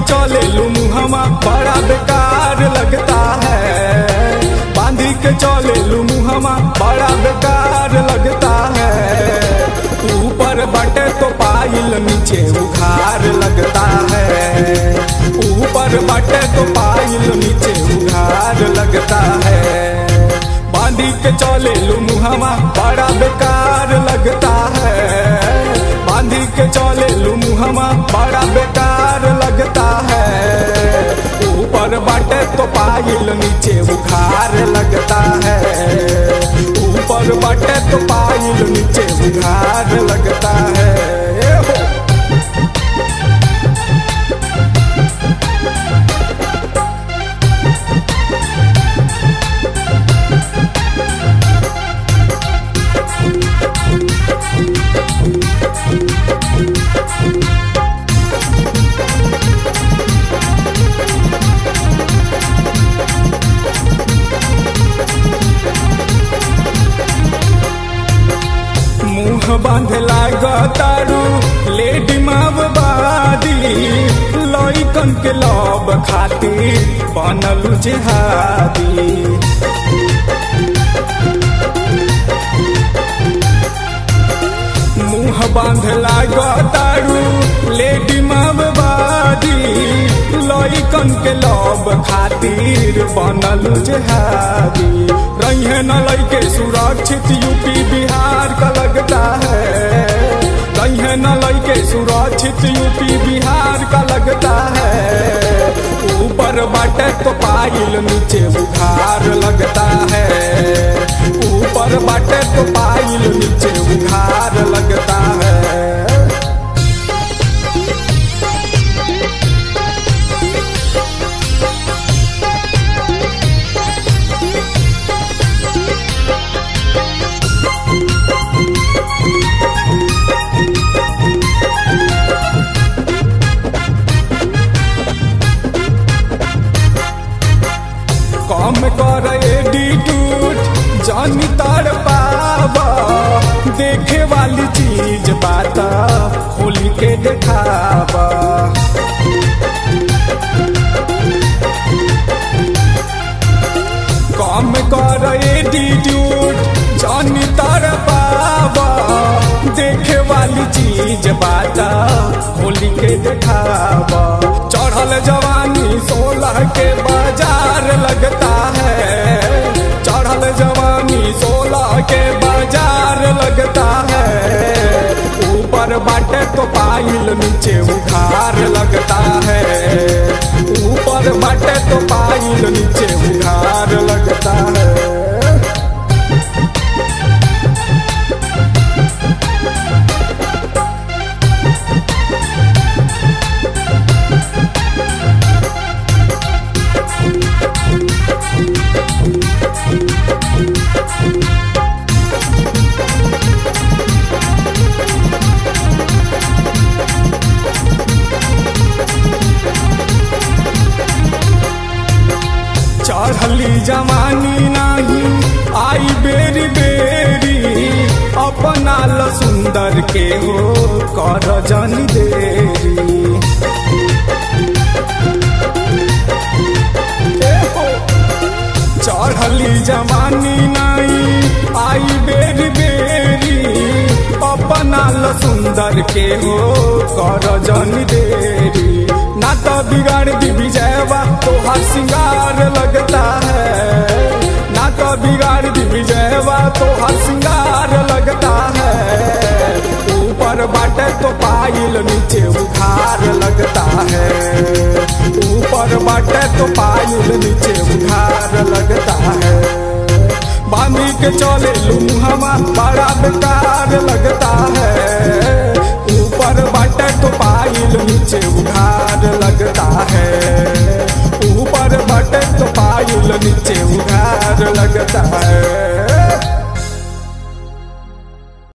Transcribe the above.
चले लू मुहमा बड़ा बेकार लगता है। बांधी के चले लू मुहमा बड़ा बेकार लगता है। ऊपर बटे तो पायल नीचे उघार लगता है। ऊपर बटे तो पायल नीचे उघार लगता है। बांधी के चले लू मुहमा बड़ा बेकार लगता है। बांधी के चले लू मुहमा बड़ा बेकार लगता है। ऊपर बाटे तो पायल नीचे उघार लगता है। ऊपर बाटे तो पायल नीचे उघार लगता है। मुँह बांधे लागतारू लेडी मावबादी। लइकन के लब खातिर बनलू जिहादी। मुँह बांधे लागतारू लेडी मावबादी। लइकन के लब खातिर बनलू जिहादी। रहे न लइके सुरक्षित यूपी बिहार का लगता है। रहे न लइके सुरक्षित यूपी बिहार का लगता है। ऊपर बाटे तो पायल नीचे उघार लगता है। ऊपर बाटे तो पायल नीचे उघार लगता है। कम कर एटीट्यूड जानी तार पावा। देखे वाली चीज बात खोली के दिखावा। कम कर एटीट्यूड जानी तार पावा। देखे वाली चीज बात खोली के दिखावा। चढ़ल जवानी 16 के बाजार लगता है। चढ़ल जवानी 16 के बाजार लगता है। ऊपर बाटे तो पायल नीचे उघार लगता है। ऊपर बाटे तो पायल नीचे उघार लगता है। चढ़ली जवानी नहीं आई बेरी बेरी। अपना ल सुंदर के हो कर जानी देरी। चढ़ली जवानी नहीं आई बेरी बेरी। अपना ल सुंदर के हो कर जानी देरी। ना तो बिगाड़ दी विजयवा तो हर सिंगार लगता है। ना तो बिगाड़ दी विजयवा तो हर सिंगार लगता है। ऊपर बाटे तो पायल नीचे उघार लगता है। ऊपर बाटे तो पायल नीचे उघार लगता है। बांधी के चले लू मुहमा बड़ा बेकार लगता है। ऊपर बाटे तो पायल नीचे उघार लगता है। ऊपर बाटे तो पायल नीचे उघार लगता है।